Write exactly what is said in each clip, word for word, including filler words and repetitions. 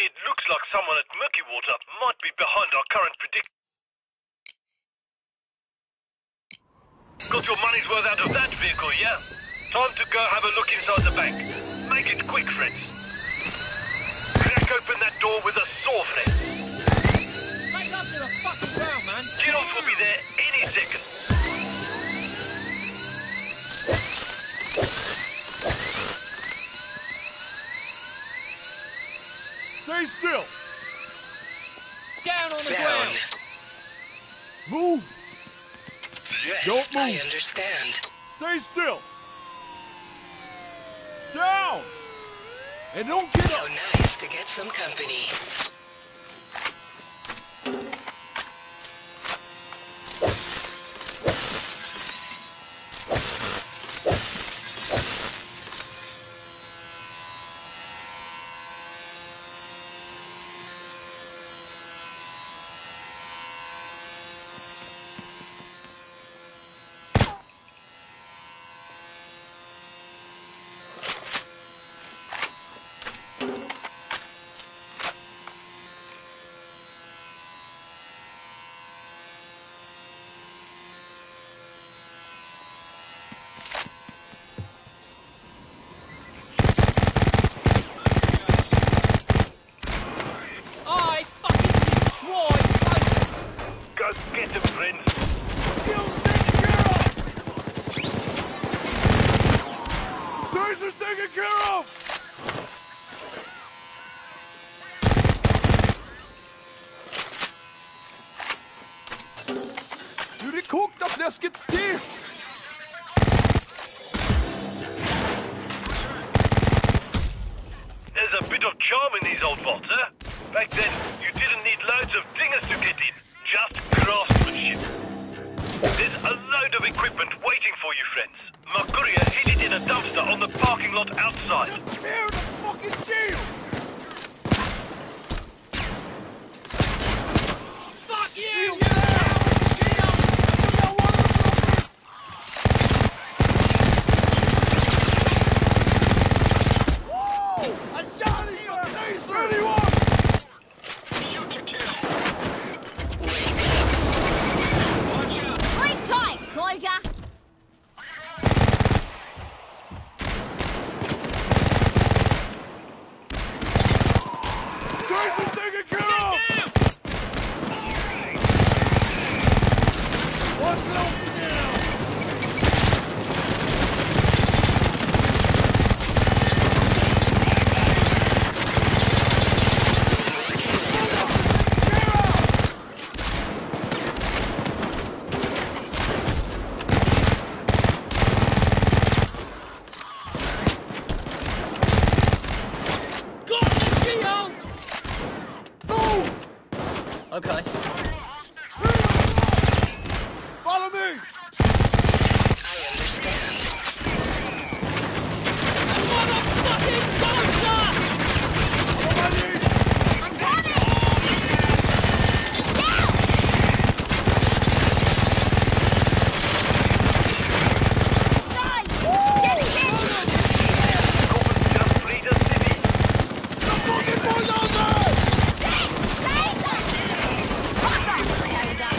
It looks like someone at Murky Water might be behind our current prediction. Got your money's worth out of that vehicle, yeah? Time to go have a look inside the bank. Make it quick, friends. Crack open that door with a saw flail. Take up to the fucking ground, man. Giros will be there any second. Stay still. Down on the Down. ground. Move. Yes, Don't move. I understand. Stay still. Down. And don't get So up. nice to get some company. I fucking destroyed focus. Go get them, friends. This is taken care of. Nu är det kokta fläsket stekt. There's a bit of charm in these old vaults, huh? Back then, you didn't need loads of dingers to get in. Just craftsmanship. There's a load of equipment waiting for you, friends. My courier hid it in a dumpster on the parking lot outside. Tear the fucking shield. Fuck you! Shield you down. Woo! I shot it in your face, anyone! Sleep tight, Kloiga. Tyson's taken care of! One penalty down! got the shield! Move! Okay. Follow me! I understand. And what a fucking monster! Somebody! I'm coming! Down! Guys! Get hit! Just freed a city. The fucking bulldozers! Stay! Stay there! Fuck off, Taser!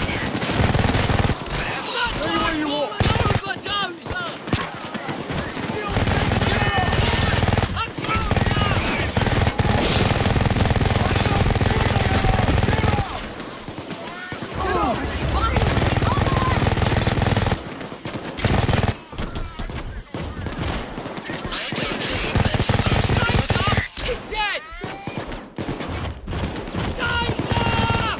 That's Stay where you are. an overdoser! I'm coming down! I don't think that's Taser! He's dead! Taser!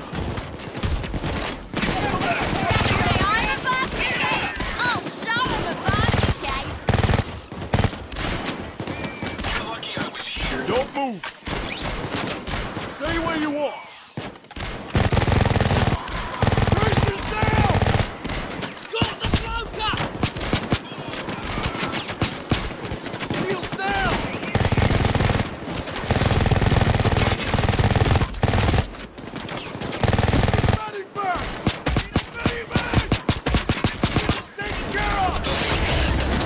Iron basket case! I'll show him a basket case! Lucky I was here. Don't move! Stay where you are! Tyson's down! Got the smoker! Shield's down! Running back! Running back! Shield's taken care of!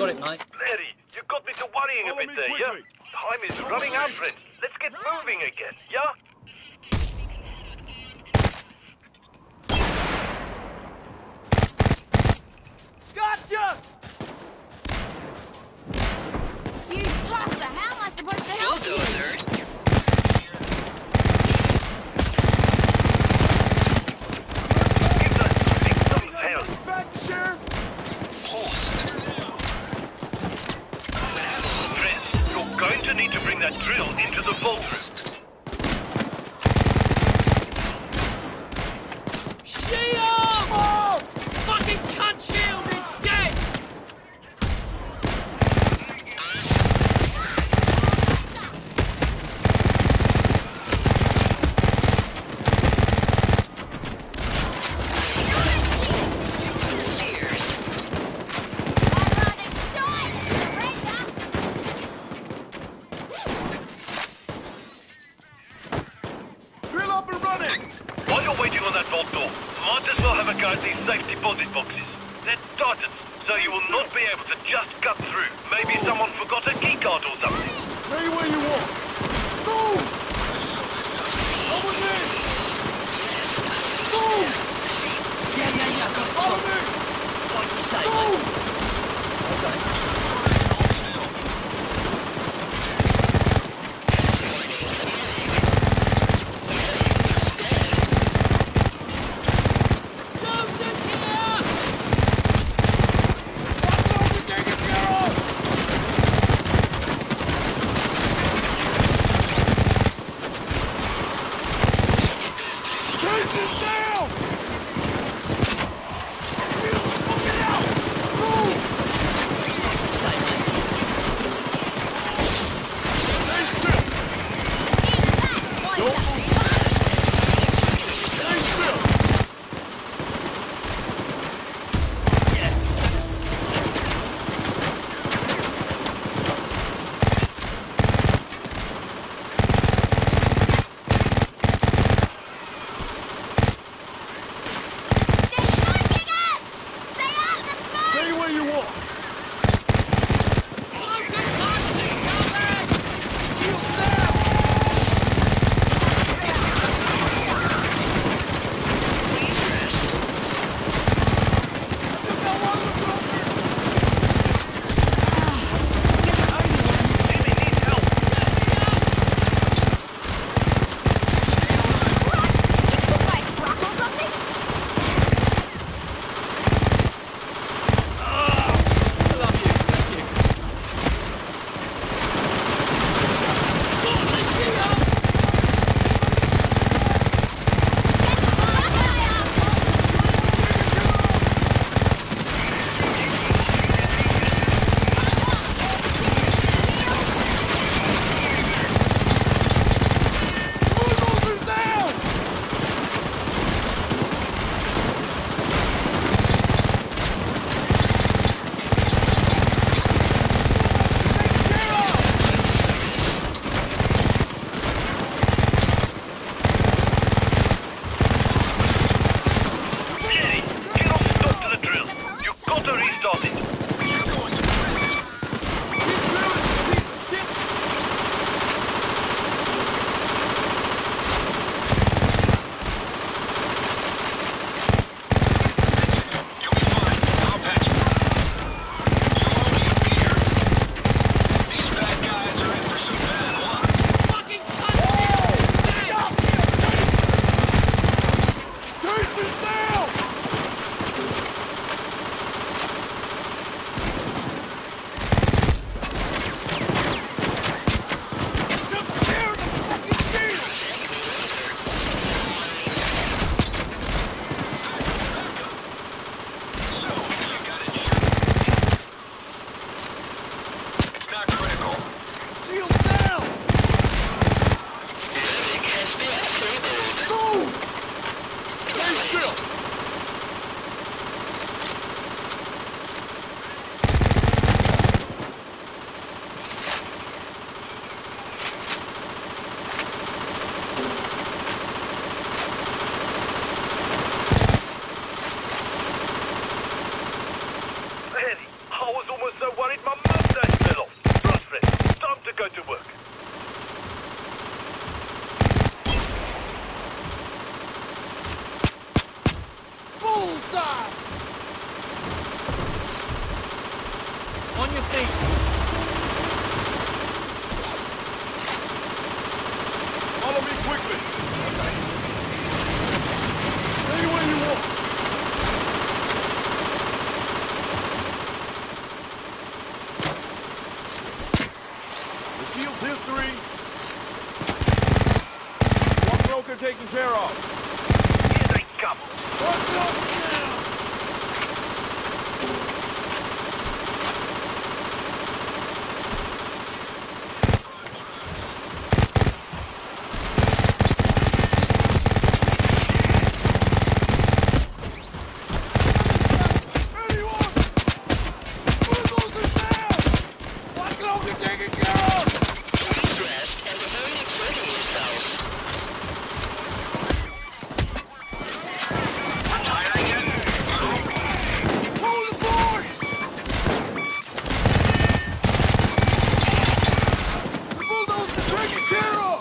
Got it, mate. Larry, you got me to worrying a Follow bit me there, yeah? quickly. Time is running out, friends. Let's get moving again, yeah? Gotcha! You tosser! How am I supposed to help you? Bulldozer. Give that thing some tail. Back, Sheriff! Post. Friends, you're going to need to bring that drill into the vault room. Shield! Oh! Fucking cunt shield is dead! Cheers. Drill up and running! While you're waiting on that vault door, might as well have a go at these safe deposit boxes. They're tightened, so you will not be able to just cut through. Maybe someone forgot a key card or something. Stay where you want. Move! Come with me! Move! Yeah, yeah, yeah, got Follow me! Like you say, mate. Move! Jones is here! Cases down! Look it out! Move! Say, mate. Stay still! Stay still! Stay where you want. Focus on the coming! Shield down! Please rest. You got one of them. Jimmy needs help. Love you, thank you. Got the shield! Bulldozers down! Jerry, get off stop to the drill. You've got to restart it. Keep drilling, you piece of shit! You'll be fine. I'll patch you. You'll only appear. These bad guys are in for some bad luck. Fucking cunt shield is dead! Cases down! Took care of the fucking shield! It's not critical. Shield down! Medic has been disabled. Move! Stay still! Larry, I was almost so worried go to work. Bullseye! On your feet. Follow me quickly. Anywhere you want. The shield's history. One broker taken care of. Here they come. What's up now? Please rest and avoid exerting yourself. Hold the fort! The bulldozers are taken care of!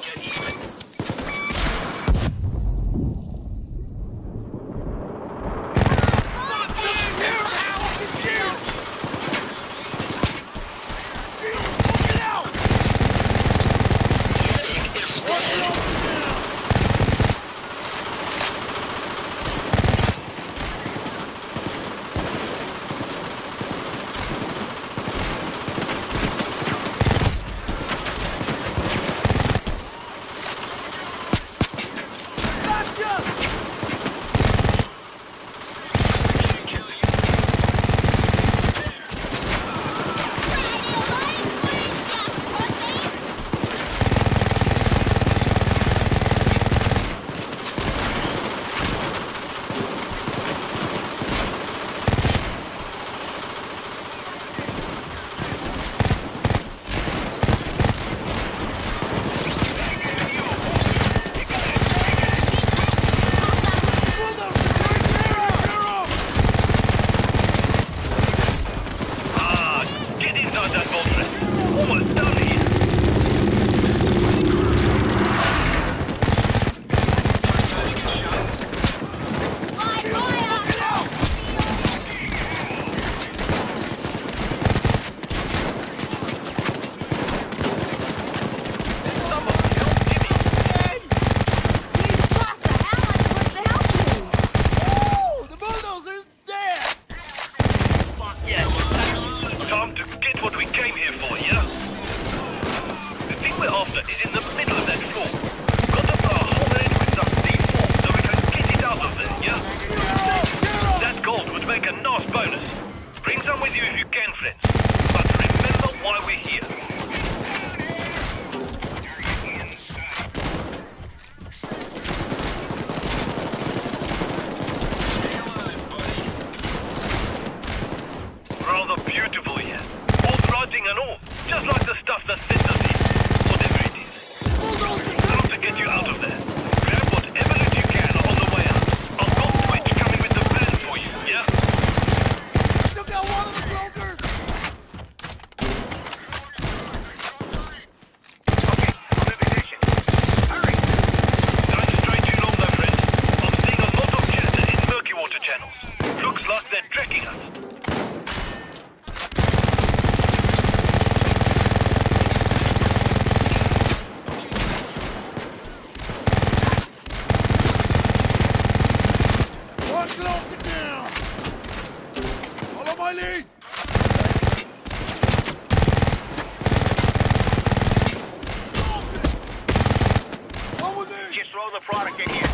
Get out! Medic is dead. Ah, get inside that vault, friend. Almost done here. By fire! What the hell am I supposed to help you? Woo! The bulldozer's dead! Yes. Time to get what we came here for, yeah? The thing we're after is in the middle of that floor. Got to blow a hole in it with some D four so we can get it out of there, yeah? That gold would make a nice bonus. Bring some with you if you can, friends. But remember why we're here. Rather beautiful here. Old writing and all. Just like the stuff that sent us here. Whatever it is. Time to get you out of there. Grab whatever loot you can on the way out. I've got Twitch coming with the van for you, yeah? Still got one of the brokers! Okay, I'm in position. Hurry! Don't stray too long though, friends. I'm seeing a lot of chatter in murky water channels. Looks like they're tracking us. One closer down! Follow my lead! One with me! Just throw the product in here.